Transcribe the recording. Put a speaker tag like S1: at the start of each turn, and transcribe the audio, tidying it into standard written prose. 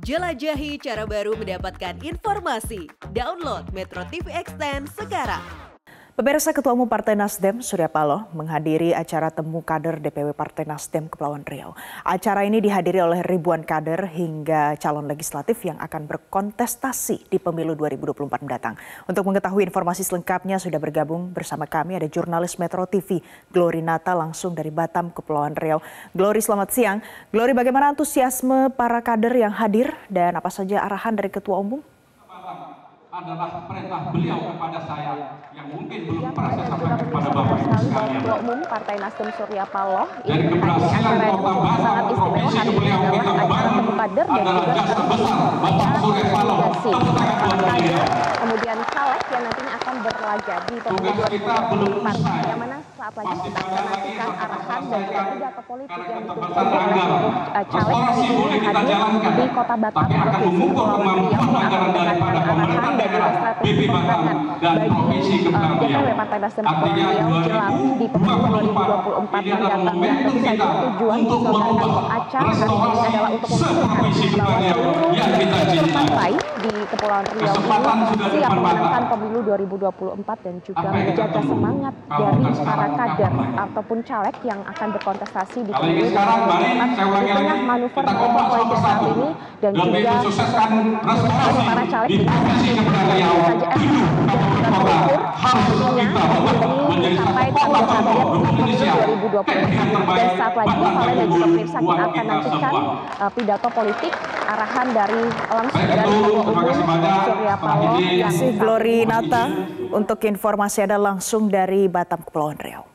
S1: Jelajahi cara baru mendapatkan informasi. Download Metro TV Extend sekarang.
S2: Pemirsa, Ketua Umum Partai Nasdem Surya Paloh menghadiri acara temu kader DPW Partai Nasdem Kepulauan Riau. Acara ini dihadiri oleh ribuan kader hingga calon legislatif yang akan berkontestasi di pemilu 2024 mendatang. Untuk mengetahui informasi selengkapnya sudah bergabung bersama kami ada jurnalis Metro TV Glory Nata langsung dari Batam, Kepulauan Riau. Glory, selamat siang. Glory, bagaimana antusiasme para kader yang hadir dan apa saja arahan dari Ketua Umum?
S3: Adalah perintah beliau kepada saya yang mungkin belum pernah saya sampaikan kepada Bapak Ibu sekalian.
S4: Ketua Umum Partai Nasdem Surya Paloh
S3: dari keberhasilan Kota Batam provinsi beliau kita bangun adalah jasa besar Bapak Surya Paloh. Tepuk tangan buat beliau.
S4: Kemudian caleg yang nantinya akan berlaga di pemilu 2024 yang mana saat lagi kita akan nantikan arahan dan juga pidato politik yang dituntut oleh caleg yang hadir di Kota Batam provinsi Kepulauan Riau yang akan mendengarkan arahan dan juga strategi pemenangan bagi DPW Partai Nasdem Kepulauan Riau jelang di pemilu 2024 mendatang. Dan tentu saja tujuan diselenggarakan acara hari ini adalah untuk memastikan bahwa seluruh partai di Kepulauan Riau ini siap memenangkan pemilu 2024 dan juga menjaga semangat dari para kader ataupun caleg yang akan berkontestasi di pemilu 2024 di tengah manuver politik saat ini dan juga para caleg di saja sampai tanggal target pemilu 2024 dan saat lagi Valen dan juga pemirsa kita akan nantikan pidato politik arahan dari langsung dari Ketua Umum Surya Paloh.
S2: Glory Nata untuk informasi Anda langsung dari Batam, Kepulauan Riau.